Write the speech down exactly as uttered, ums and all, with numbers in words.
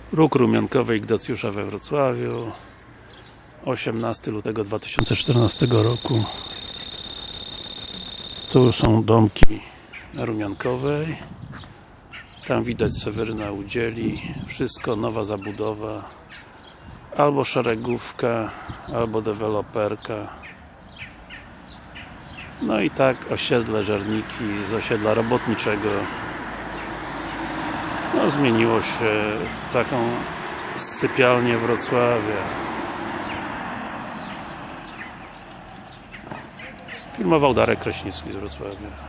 Róg rumiankowy Ignacjusza we Wrocławiu, osiemnastego lutego dwa tysiące czternastego roku. Tu są domki na Rumiankowej. Tam widać Seweryna Udzieli. Wszystko nowa zabudowa. Albo szeregówka, albo deweloperka. No i tak osiedle Żerniki z osiedla robotniczego no, zmieniło się w taką sypialnię Wrocławia. Filmował Darek Kraśnicki z Wrocławia.